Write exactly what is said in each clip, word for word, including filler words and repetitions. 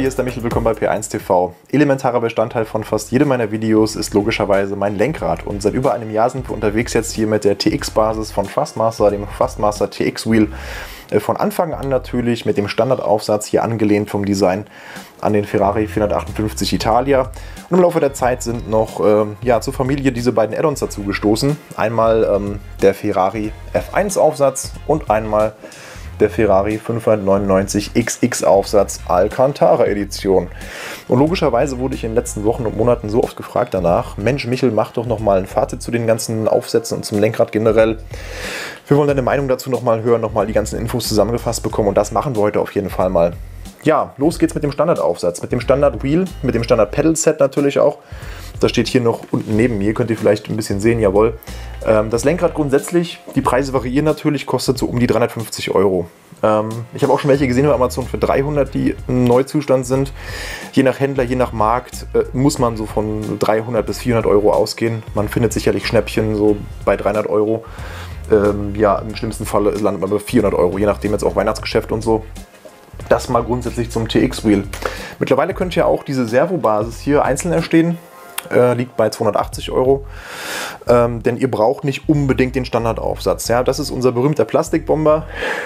hier ist der Michel, willkommen bei P eins T V. Elementarer Bestandteil von fast jedem meiner Videos ist logischerweise mein Lenkrad. Und seit über einem Jahr sind wir unterwegs jetzt hier mit der T X-Basis von Thrustmaster, dem Thrustmaster T X-Wheel. Von Anfang an natürlich mit dem Standardaufsatz, hier angelehnt vom Design an den Ferrari vierhundertachtundfünfzig Italia. Und im Laufe der Zeit sind noch ähm, ja, zur Familie diese beiden Add-ons dazu gestoßen. Einmal ähm, der Ferrari F eins Aufsatz und einmal der Ferrari fünfhundertneunundneunzig X X Aufsatz Alcantara Edition. Und logischerweise wurde ich in den letzten Wochen und Monaten so oft gefragt danach: Mensch Michel, mach doch noch mal ein Fazit zu den ganzen Aufsätzen und zum Lenkrad generell. Wir wollen deine Meinung dazu noch mal hören, noch mal die ganzen Infos zusammengefasst bekommen, und das machen wir heute auf jeden Fall mal. Ja, los geht's mit dem Standardaufsatz, mit dem Standard Wheel, mit dem Standard Pedal Set natürlich auch. Das steht hier noch unten neben mir, könnt ihr vielleicht ein bisschen sehen, jawohl. Ähm, das Lenkrad grundsätzlich, die Preise variieren natürlich, kostet so um die dreihundertfünfzig Euro. Ähm, ich habe auch schon welche gesehen bei Amazon für dreihundert, die im Neuzustand sind. Je nach Händler, je nach Markt äh, muss man so von dreihundert bis vierhundert Euro ausgehen. Man findet sicherlich Schnäppchen so bei dreihundert Euro. Ähm, ja, im schlimmsten Fall landet man bei vierhundert Euro, je nachdem jetzt auch Weihnachtsgeschäft und so. Das mal grundsätzlich zum T X-Wheel. Mittlerweile könnt ihr auch diese Servobasis hier einzeln erstehen. Äh, liegt bei zweihundertachtzig Euro, ähm, denn ihr braucht nicht unbedingt den Standardaufsatz. Ja, das ist unser berühmter Plastikbomber,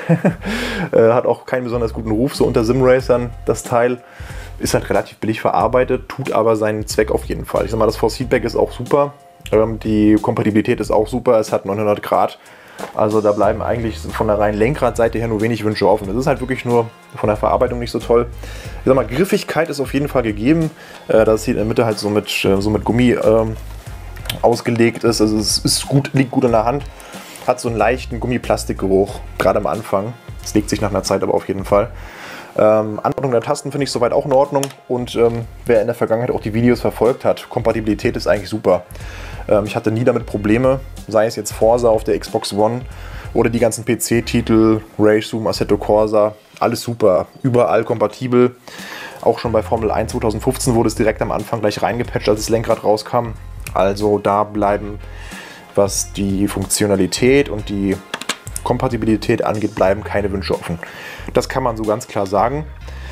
äh, hat auch keinen besonders guten Ruf, so unter Simracern. Das Teil ist halt relativ billig verarbeitet, tut aber seinen Zweck auf jeden Fall. Ich sag mal, das Force Feedback ist auch super, ähm, die Kompatibilität ist auch super, es hat neunhundert Grad. Also da bleiben eigentlich von der reinen Lenkradseite her nur wenig Wünsche offen. Das ist halt wirklich nur von der Verarbeitung nicht so toll. Ich sag mal, Griffigkeit ist auf jeden Fall gegeben, äh, dass es hier in der Mitte halt so mit, so mit Gummi ähm, ausgelegt ist. Also es ist gut, liegt gut in der Hand. Hat so einen leichten Gummiplastikgeruch, gerade am Anfang. Es legt sich nach einer Zeit aber auf jeden Fall. Ähm, Anordnung der Tasten finde ich soweit auch in Ordnung. Und ähm, wer in der Vergangenheit auch die Videos verfolgt hat, Kompatibilität ist eigentlich super. Ähm, ich hatte nie damit Probleme, sei es jetzt Forza auf der Xbox One oder die ganzen P C-Titel, Rage Zoom, Assetto Corsa, alles super, überall kompatibel. Auch schon bei Formel eins zweitausendfünfzehn wurde es direkt am Anfang gleich reingepatcht, als das Lenkrad rauskam. Also da bleiben, was die Funktionalität und die Kompatibilität angeht, bleiben keine Wünsche offen. Das kann man so ganz klar sagen.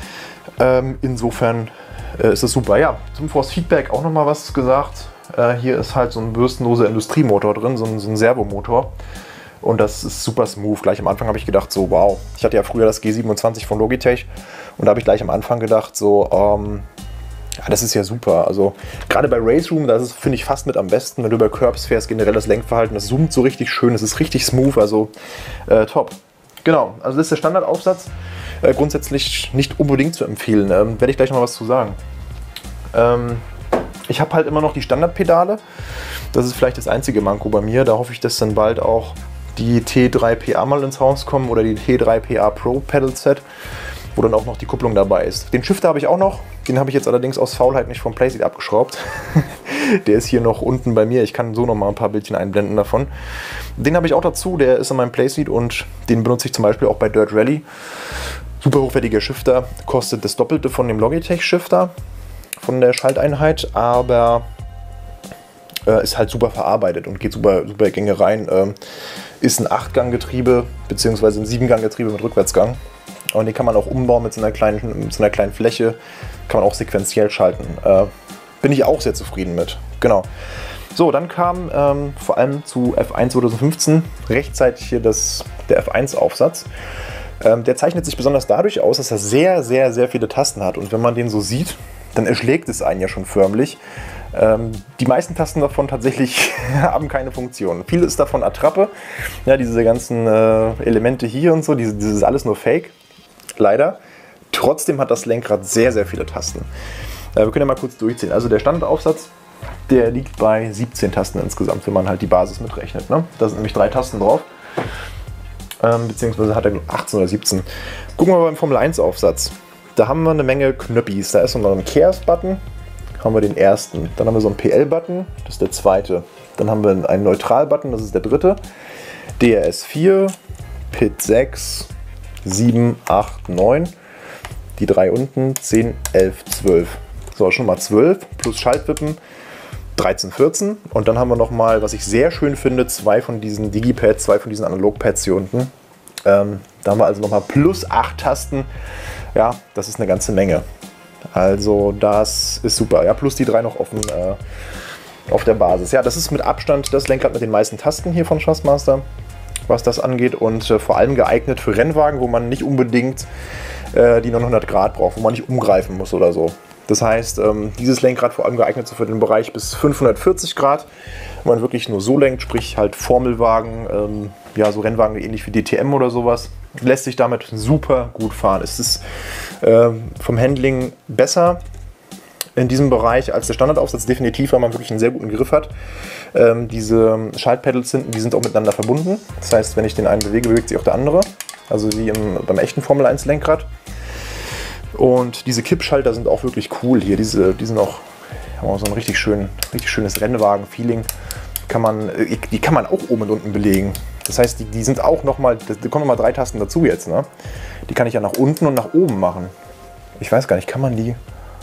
Ähm, insofern äh, ist es super. Ja, zum Force Feedback auch nochmal was gesagt. Äh, hier ist halt so ein bürstenloser Industriemotor drin, so ein, so ein Servomotor. Und das ist super smooth. Gleich am Anfang habe ich gedacht, so wow. Ich hatte ja früher das G siebenundzwanzig von Logitech und da habe ich gleich am Anfang gedacht, so ähm, ja, das ist ja super. Also gerade bei Race Room, das ist, finde ich, fast mit am besten, wenn du über Curbs fährst, generell das Lenkverhalten, das zoomt so richtig schön, es ist richtig smooth, also äh, top. Genau, also das ist der Standardaufsatz. Äh, grundsätzlich nicht unbedingt zu empfehlen. Ähm, werde ich gleich noch mal was zu sagen. Ähm, ich habe halt immer noch die Standardpedale. Das ist vielleicht das einzige Manko bei mir. Da hoffe ich, dass dann bald auch die T drei P A mal ins Haus kommen oder die T drei P A Pro Pedal Set, wo dann auch noch die Kupplung dabei ist. Den Shifter habe ich auch noch. Den habe ich jetzt allerdings aus Faulheit nicht vom Playseat abgeschraubt. Der ist hier noch unten bei mir. Ich kann so noch mal ein paar Bildchen einblenden davon. Den habe ich auch dazu. Der ist in meinem Playseat und den benutze ich zum Beispiel auch bei Dirt Rally. Super hochwertiger Shifter. Kostet das Doppelte von dem Logitech Shifter, von der Schalteinheit, aber äh, ist halt super verarbeitet und geht super, super Gänge rein. Ähm, ist ein acht Gang Getriebe bzw. ein sieben Gang Getriebe mit Rückwärtsgang. Und den kann man auch umbauen mit so einer kleinen, mit so einer kleinen Fläche. Kann man auch sequenziell schalten. Äh, bin ich auch sehr zufrieden mit. Genau. So, dann kam ähm, vor allem zu F eins zweitausendfünfzehn rechtzeitig hier das, der F eins Aufsatz. Ähm, der zeichnet sich besonders dadurch aus, dass er sehr, sehr, sehr viele Tasten hat. Und wenn man den so sieht, dann erschlägt es einen ja schon förmlich. Ähm, die meisten Tasten davon tatsächlich haben keine Funktion. Viel ist davon Attrappe. Ja, diese ganzen äh, Elemente hier und so, diese, dieses ist alles nur Fake. Leider. Trotzdem hat das Lenkrad sehr, sehr viele Tasten. Äh, wir können ja mal kurz durchzählen. Also der Standardaufsatz, der liegt bei siebzehn Tasten insgesamt, wenn man halt die Basis mitrechnet. Ne? Da sind nämlich drei Tasten drauf. Ähm, beziehungsweise hat er achtzehn oder siebzehn. Gucken wir mal beim Formel eins Aufsatz. Da haben wir eine Menge Knöppis. Da ist noch ein Chaos-Button. Haben wir den ersten. Dann haben wir so einen P L-Button. Das ist der zweite. Dann haben wir einen Neutral-Button. Das ist der dritte. D R S vier. P I D sechs. sieben, acht, neun, die drei unten, zehn, elf, zwölf. So, schon mal zwölf plus Schaltwippen, dreizehn, vierzehn. Und dann haben wir noch mal, was ich sehr schön finde, zwei von diesen Digipads, zwei von diesen Analogpads hier unten. Ähm, da haben wir also noch mal plus acht Tasten. Ja, das ist eine ganze Menge. Also das ist super. Ja, plus die drei noch offen äh, auf der Basis. Ja, das ist mit Abstand das Lenkrad mit den meisten Tasten hier von Thrustmaster, was das angeht. Und äh, vor allem geeignet für Rennwagen, wo man nicht unbedingt äh, die neunhundert Grad braucht, wo man nicht umgreifen muss oder so. Das heißt, ähm, dieses Lenkrad vor allem geeignet so für den Bereich bis fünfhundertvierzig Grad, wo man wirklich nur so lenkt, sprich halt Formelwagen, ähm, ja, so Rennwagen ähnlich wie D T M oder sowas. Lässt sich damit super gut fahren. Es ist äh, vom Handling besser in diesem Bereich als der Standardaufsatz, definitiv, weil man wirklich einen sehr guten Griff hat. Ähm, diese Schaltpedals hinten, die sind auch miteinander verbunden. Das heißt, wenn ich den einen bewege, bewegt sich auch der andere. Also wie im, beim echten Formel eins Lenkrad. Und diese Kippschalter sind auch wirklich cool hier. Diese, die sind auch, haben auch so ein richtig, schön, richtig schönes Rennwagen-Feeling. Kann man, die kann man auch oben und unten belegen. Das heißt, die, die sind auch nochmal, da kommen nochmal drei Tasten dazu jetzt. Ne? Die kann ich ja nach unten und nach oben machen. Ich weiß gar nicht, kann man die?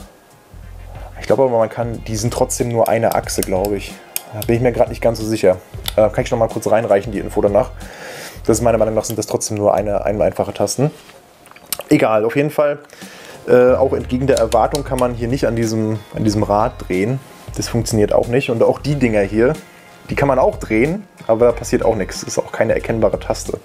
Ich glaube aber, man kann, die sind trotzdem nur eine Achse, glaube ich. Da bin ich mir gerade nicht ganz so sicher. Äh, kann ich noch mal kurz reinreichen, die Info danach. Das ist meiner Meinung nach, sind das trotzdem nur eine, eine einfache Tasten. Egal, auf jeden Fall. Äh, auch entgegen der Erwartung kann man hier nicht an diesem, an diesem Rad drehen. Das funktioniert auch nicht. Und auch die Dinger hier, die kann man auch drehen, aber da passiert auch nichts. Das ist auch keine erkennbare Taste.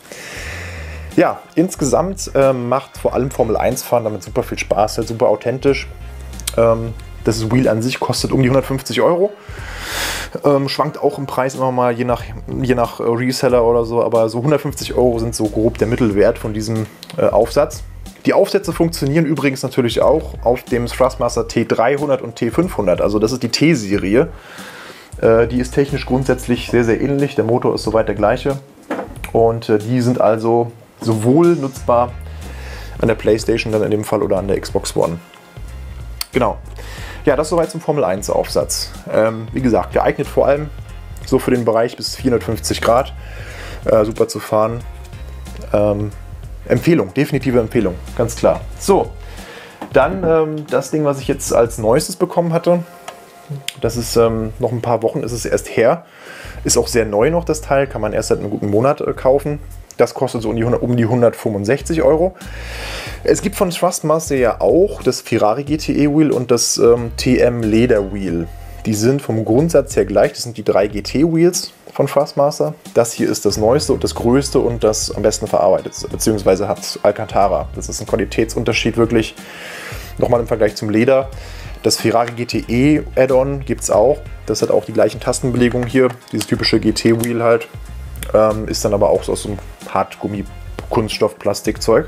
Ja, insgesamt äh, macht vor allem Formel eins Fahren damit super viel Spaß, halt super authentisch. Ähm, das Wheel an sich kostet um die hundertfünfzig Euro. Ähm, schwankt auch im Preis immer mal, je nach, je nach Reseller oder so, aber so hundertfünfzig Euro sind so grob der Mittelwert von diesem äh, Aufsatz. Die Aufsätze funktionieren übrigens natürlich auch auf dem Thrustmaster T dreihundert und T fünfhundert, also das ist die T-Serie. Äh, die ist technisch grundsätzlich sehr, sehr ähnlich, der Motor ist soweit der gleiche und äh, die sind also sowohl nutzbar an der PlayStation dann in dem Fall oder an der Xbox One. Genau. Ja, das soweit zum Formel eins Aufsatz. Ähm, wie gesagt, geeignet vor allem so für den Bereich bis vierhundertfünfzig Grad. Äh, super zu fahren. Ähm, Empfehlung, definitive Empfehlung, ganz klar. So, dann ähm, das Ding, was ich jetzt als neuestes bekommen hatte. Das ist ähm, noch ein paar Wochen, ist es erst her. Ist auch sehr neu noch das Teil, kann man erst seit einem guten Monat äh, kaufen. Das kostet so um die, hundert, um die hundertfünfundsechzig Euro. Es gibt von Thrustmaster ja auch das Ferrari G T E Wheel und das ähm, T M Leder Wheel. Die sind vom Grundsatz her gleich. Das sind die drei G T Wheels von Thrustmaster. Das hier ist das neueste und das größte und das am besten verarbeitet, beziehungsweise hat Alcantara. Das ist ein Qualitätsunterschied wirklich nochmal im Vergleich zum Leder. Das Ferrari G T E Add-on gibt es auch. Das hat auch die gleichen Tastenbelegungen hier. Dieses typische G T Wheel halt. Ähm, ist dann aber auch so aus so einem Hartgummi, Kunststoff, Plastikzeug.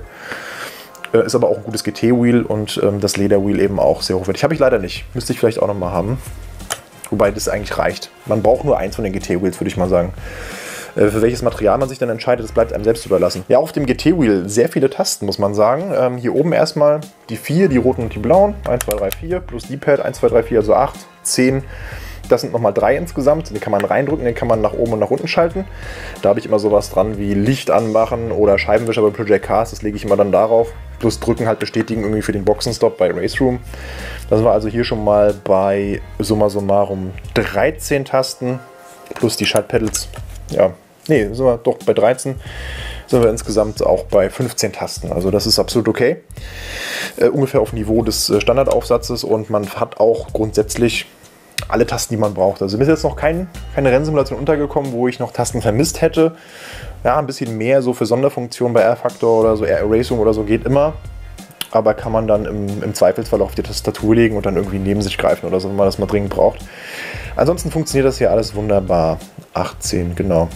Äh, ist aber auch ein gutes G T Wheel und ähm, das Leder Wheel eben auch sehr hochwertig. Habe ich leider nicht. Müsste ich vielleicht auch noch mal haben. Wobei das eigentlich reicht. Man braucht nur eins von den G T Wheels, würde ich mal sagen. Äh, für welches Material man sich dann entscheidet, das bleibt einem selbst überlassen. Ja, auf dem G T Wheel sehr viele Tasten, muss man sagen. Ähm, hier oben erstmal die vier, die roten und die blauen. eins, zwei, drei, vier plus D-Pad. eins, zwei, drei, vier, also acht, zehn. Das sind nochmal drei insgesamt. Den kann man reindrücken, den kann man nach oben und nach unten schalten. Da habe ich immer sowas dran wie Licht anmachen oder Scheibenwischer bei Project Cars. Das lege ich immer dann darauf. Plus drücken halt bestätigen irgendwie für den Boxenstopp bei Race Room. Das war also hier schon mal bei summa summarum dreizehn Tasten plus die Schaltpedals. Ja, nee, sind wir doch bei dreizehn. Sind wir insgesamt auch bei fünfzehn Tasten. Also das ist absolut okay. Äh, ungefähr auf Niveau des äh, Standardaufsatzes und man hat auch grundsätzlich alle Tasten, die man braucht. Also mir ist jetzt noch kein, keine Rennsimulation untergekommen, wo ich noch Tasten vermisst hätte. Ja, ein bisschen mehr so für Sonderfunktionen bei R-Factor oder so, R-Erasing oder so geht immer. Aber kann man dann im, im Zweifelsfall auf die Tastatur legen und dann irgendwie neben sich greifen oder so, wenn man das mal dringend braucht. Ansonsten funktioniert das hier alles wunderbar. achtzehn, genau.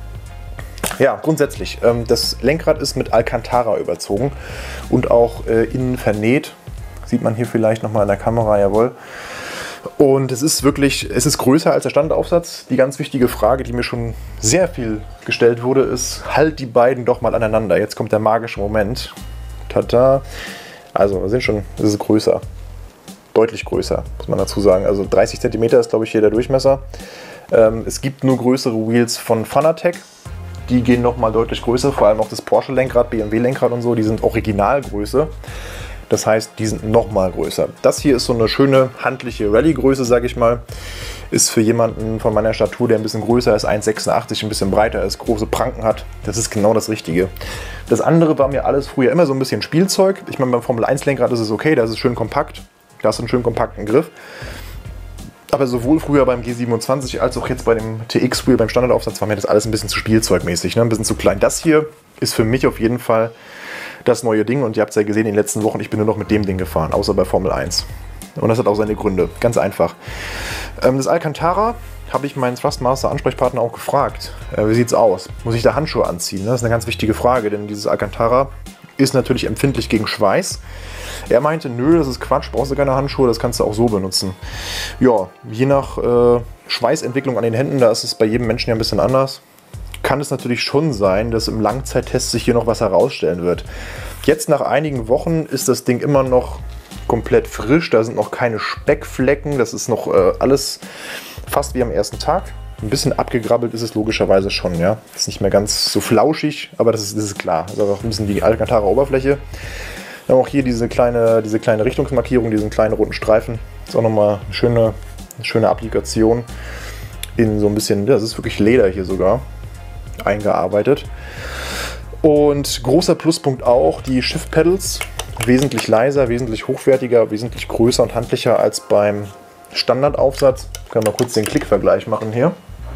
Ja, grundsätzlich. Ähm, das Lenkrad ist mit Alcantara überzogen und auch äh, innen vernäht. Sieht man hier vielleicht nochmal in der Kamera, jawohl. Und es ist wirklich, es ist größer als der Standardaufsatz. Die ganz wichtige Frage, die mir schon sehr viel gestellt wurde, ist, halt die beiden doch mal aneinander. Jetzt kommt der magische Moment. Tada. Also, wir sehen schon, es ist größer. Deutlich größer, muss man dazu sagen. Also dreißig Zentimeter ist, glaube ich, hier der Durchmesser. Ähm, es gibt nur größere Wheels von Fanatec. Die gehen nochmal deutlich größer, vor allem auch das Porsche-Lenkrad, B M W-Lenkrad und so, die sind Originalgröße. Das heißt, die sind noch mal größer. Das hier ist so eine schöne handliche Rallye-Größe, sage ich mal. Ist für jemanden von meiner Statur, der ein bisschen größer ist, eins Komma sechsundachtzig, ein bisschen breiter ist, große Pranken hat. Das ist genau das Richtige. Das andere war mir alles früher immer so ein bisschen Spielzeug. Ich meine, beim Formel eins Lenkrad ist es okay, da ist es schön kompakt. Da hast du einen schönen kompakten Griff. Aber sowohl früher beim G siebenundzwanzig als auch jetzt bei dem T X-Wheel, beim Standardaufsatz, war mir das alles ein bisschen zu spielzeugmäßig, ne? Ein bisschen zu klein. Das hier ist für mich auf jeden Fall das neue Ding. Und ihr habt es ja gesehen in den letzten Wochen, ich bin nur noch mit dem Ding gefahren, außer bei Formel eins. Und das hat auch seine Gründe. Ganz einfach. Ähm, das Alcantara habe ich meinen Thrustmaster-Ansprechpartner auch gefragt. Äh, wie sieht es aus? Muss ich da Handschuhe anziehen? Das ist eine ganz wichtige Frage, denn dieses Alcantara ist natürlich empfindlich gegen Schweiß. Er meinte, nö, das ist Quatsch, brauchst du keine Handschuhe, das kannst du auch so benutzen. Ja, je nach äh, Schweißentwicklung an den Händen, da ist es bei jedem Menschen ja ein bisschen anders, kann es natürlich schon sein, dass im Langzeittest sich hier noch was herausstellen wird. Jetzt nach einigen Wochen ist das Ding immer noch komplett frisch, da sind noch keine Speckflecken, das ist noch äh, alles fast wie am ersten Tag. Ein bisschen abgegrabbelt ist es logischerweise schon, ja. Ist nicht mehr ganz so flauschig, aber das ist, das ist klar. Das ist auch ein bisschen die Alcantara-Oberfläche. Wir haben auch hier diese kleine, diese kleine Richtungsmarkierung, diesen kleinen roten Streifen. Ist auch nochmal eine schöne, eine schöne Applikation in so ein bisschen, das ist wirklich Leder hier sogar, eingearbeitet. Und großer Pluspunkt auch, die Shift Pedals, wesentlich leiser, wesentlich hochwertiger, wesentlich größer und handlicher als beim Standardaufsatz. Können wir mal kurz den Klickvergleich machen hier.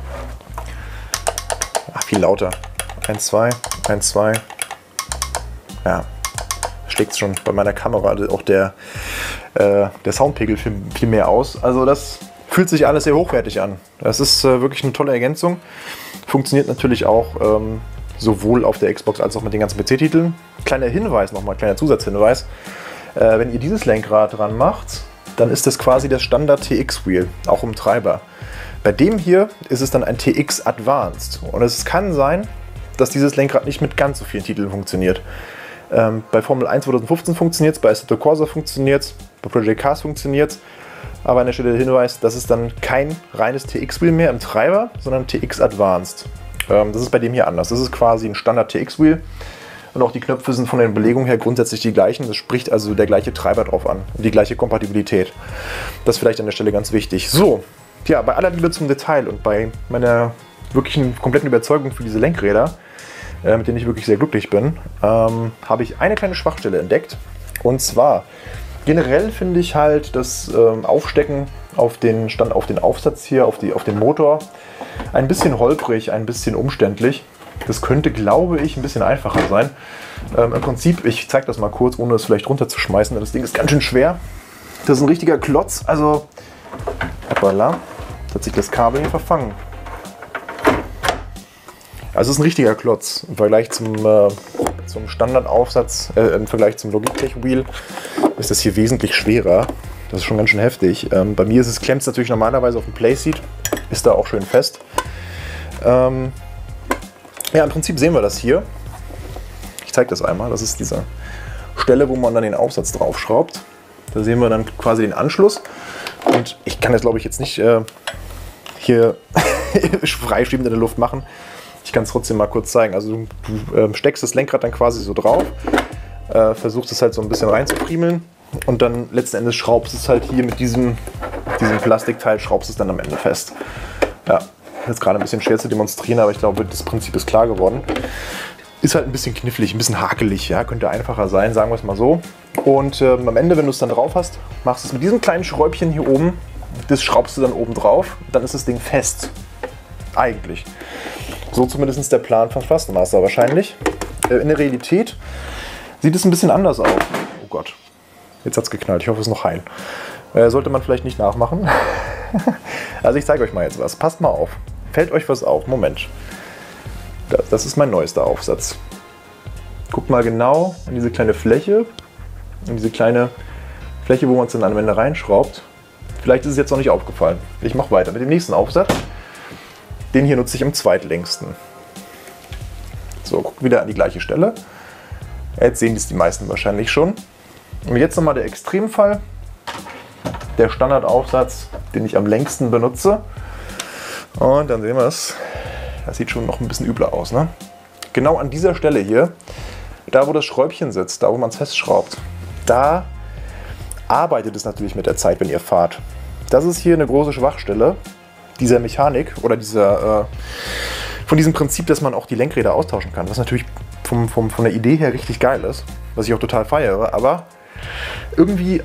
Ach, viel lauter. eins, zwei, eins, zwei. Ja, schlägt es schon bei meiner Kamera auch der, äh, der Soundpegel viel, viel mehr aus. Also das fühlt sich alles sehr hochwertig an. Das ist äh, wirklich eine tolle Ergänzung. Funktioniert natürlich auch ähm, sowohl auf der Xbox als auch mit den ganzen P C-Titeln. Kleiner Hinweis nochmal, kleiner Zusatzhinweis. Äh, wenn ihr dieses Lenkrad dran macht, dann ist das quasi das Standard T X-Wheel, auch im Treiber. Bei dem hier ist es dann ein T X Advanced. Und es kann sein, dass dieses Lenkrad nicht mit ganz so vielen Titeln funktioniert. Ähm, bei Formel eins zweitausendfünfzehn funktioniert es, bei Assetto Corsa funktioniert es, bei Project Cars funktioniert es. Aber an der Stelle der Hinweis, das ist dann kein reines T X-Wheel mehr im Treiber, sondern T X Advanced. Ähm, das ist bei dem hier anders. Das ist quasi ein Standard T X-Wheel. Und auch die Knöpfe sind von der Belegung her grundsätzlich die gleichen. Das spricht also der gleiche Treiber drauf an. Die gleiche Kompatibilität. Das ist vielleicht an der Stelle ganz wichtig. So, ja, bei aller Liebe zum Detail und bei meiner wirklichen kompletten Überzeugung für diese Lenkräder, äh, mit denen ich wirklich sehr glücklich bin, ähm, habe ich eine kleine Schwachstelle entdeckt. Und zwar, generell finde ich halt das ähm, Aufstecken auf den Stand, auf den Aufsatz hier, auf, die, auf den Motor, ein bisschen holprig, ein bisschen umständlich. Das könnte, glaube ich, ein bisschen einfacher sein. Ähm, Im Prinzip, ich zeige das mal kurz, ohne es vielleicht runterzuschmeißen, denn das Ding ist ganz schön schwer. Das ist ein richtiger Klotz, also, hoppala, jetzt hat sich das Kabel hier verfangen. Also es ist ein richtiger Klotz im Vergleich zum, äh, zum Standardaufsatz, äh, im Vergleich zum Logitech Wheel ist das hier wesentlich schwerer. Das ist schon ganz schön heftig. Ähm, bei mir ist es, klemmt es natürlich normalerweise auf dem Playseat, ist da auch schön fest. Ähm, Ja, im Prinzip sehen wir das hier. Ich zeige das einmal. Das ist diese Stelle, wo man dann den Aufsatz draufschraubt. Da sehen wir dann quasi den Anschluss. Und ich kann das, glaube ich, jetzt nicht äh, hier freischwebend in der Luft machen. Ich kann es trotzdem mal kurz zeigen. Also du, du äh, steckst das Lenkrad dann quasi so drauf, äh, versuchst es halt so ein bisschen reinzufriemeln und dann letzten Endes schraubst es halt hier mit diesem, diesem Plastikteil, schraubst es dann am Ende fest. Ja. Jetzt gerade ein bisschen schwer zu demonstrieren, aber ich glaube, das Prinzip ist klar geworden. Ist halt ein bisschen knifflig, ein bisschen hakelig, ja, könnte einfacher sein, sagen wir es mal so. Und ähm, am Ende, wenn du es dann drauf hast, machst du es mit diesem kleinen Schräubchen hier oben, das schraubst du dann oben drauf, dann ist das Ding fest. Eigentlich. So zumindest der Plan von Thrustmaster wahrscheinlich. Äh, in der Realität sieht es ein bisschen anders aus. Oh Gott, jetzt hat es geknallt, ich hoffe, es ist noch heil. Äh, sollte man vielleicht nicht nachmachen. Also ich zeige euch mal jetzt was, passt mal auf. Fällt euch was auf? Moment. Das, das ist mein neuester Aufsatz. Guckt mal genau in diese kleine Fläche. In diese kleine Fläche, wo man es dann am Ende reinschraubt. Vielleicht ist es jetzt noch nicht aufgefallen. Ich mache weiter mit dem nächsten Aufsatz. Den hier nutze ich am zweitlängsten. So, guckt wieder an die gleiche Stelle. Jetzt sehen das die meisten wahrscheinlich schon. Und jetzt nochmal der Extremfall. Der Standardaufsatz, den ich am längsten benutze. Und dann sehen wir es. Das sieht schon noch ein bisschen übler aus, ne? Genau an dieser Stelle hier, da wo das Schräubchen sitzt, da wo man es festschraubt, da arbeitet es natürlich mit der Zeit, wenn ihr fahrt. Das ist hier eine große Schwachstelle dieser Mechanik oder dieser, äh, von diesem Prinzip, dass man auch die Lenkräder austauschen kann. Was natürlich vom, vom, von der Idee her richtig geil ist, was ich auch total feiere, aber irgendwie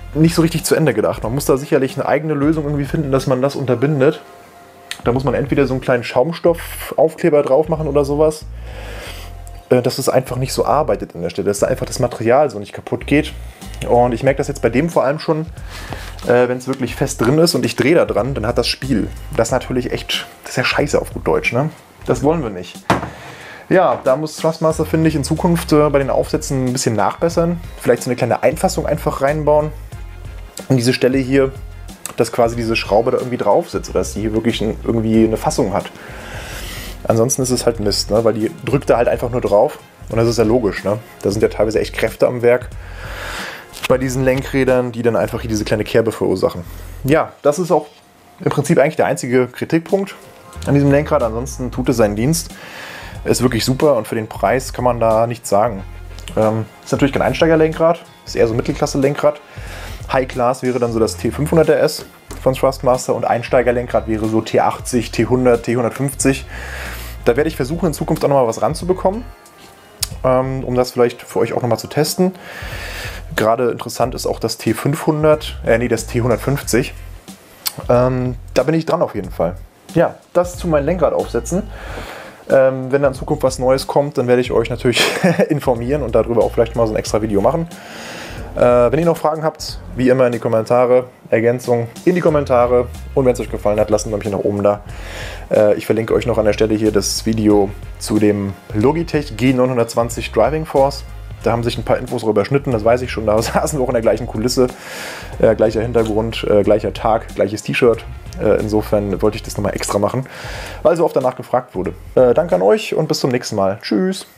nicht so richtig zu Ende gedacht. Man muss da sicherlich eine eigene Lösung irgendwie finden, dass man das unterbindet. Da muss man entweder so einen kleinen Schaumstoffaufkleber drauf machen oder sowas, dass es einfach nicht so arbeitet an der Stelle, dass da einfach das Material so nicht kaputt geht. Und ich merke das jetzt bei dem vor allem schon, äh, wenn es wirklich fest drin ist und ich drehe da dran, dann hat das Spiel. Das ist natürlich echt, das ist ja scheiße auf gut Deutsch, ne? Das wollen wir nicht. Ja, da muss Thrustmaster, finde ich, in Zukunft äh, bei den Aufsätzen ein bisschen nachbessern. Vielleicht so eine kleine Einfassung einfach reinbauen. Und diese Stelle hier, dass quasi diese Schraube da irgendwie drauf sitzt oder dass die hier wirklich ein, irgendwie eine Fassung hat. Ansonsten ist es halt Mist, ne? Weil die drückt da halt einfach nur drauf und das ist ja logisch. Ne? Da sind ja teilweise echt Kräfte am Werk bei diesen Lenkrädern, die dann einfach hier diese kleine Kerbe verursachen. Ja, das ist auch im Prinzip eigentlich der einzige Kritikpunkt an diesem Lenkrad. Ansonsten tut es seinen Dienst. Ist wirklich super und für den Preis kann man da nichts sagen. Ähm, ist natürlich kein Einsteigerlenkrad, ist eher so ein Mittelklasse-Lenkrad. High Class wäre dann so das T fünfhundert R S von Thrustmaster und Einsteigerlenkrad wäre so T achtzig, T hundert, T hundertfünfzig. Da werde ich versuchen, in Zukunft auch nochmal was ranzubekommen, ähm, um das vielleicht für euch auch nochmal zu testen. Gerade interessant ist auch das T fünfhundert, äh, nee, das T hundertfünfzig. Ähm, da bin ich dran auf jeden Fall. Ja, das zu meinem Lenkrad aufsetzen. Ähm, wenn da in Zukunft was Neues kommt, dann werde ich euch natürlich informieren und darüber auch vielleicht mal so ein extra Video machen. Äh, wenn ihr noch Fragen habt, wie immer in die Kommentare, Ergänzungen in die Kommentare und wenn es euch gefallen hat, lasst ein Däumchen nach oben da. Äh, ich verlinke euch noch an der Stelle hier das Video zu dem Logitech G neunhundertzwanzig Driving Force. Da haben sich ein paar Infos darüber überschnitten, das weiß ich schon, da saßen wir auch in der gleichen Kulisse, äh, gleicher Hintergrund, äh, gleicher Tag, gleiches T-Shirt. Äh, insofern wollte ich das nochmal extra machen, weil so oft danach gefragt wurde. Äh, danke an euch und bis zum nächsten Mal. Tschüss!